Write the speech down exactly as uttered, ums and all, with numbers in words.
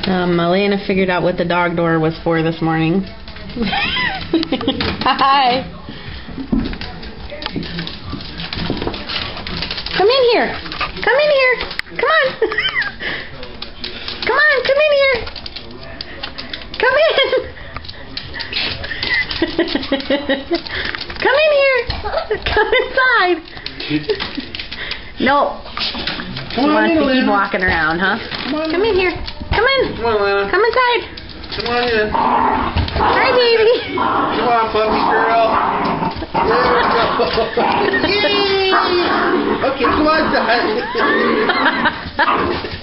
Um, Alana figured out what the dog door was for this morning. Hi. Come in here. Come in here. Come on. Come on, come in here. Come in. Come in here. Come inside. No. She wants to keep walking around, huh? Come on. Come in here. Come in. Come on, Alana. Come inside. Come on in. Hi, baby. Come on, puppy girl. There we go. Yay! Okay, come on, son.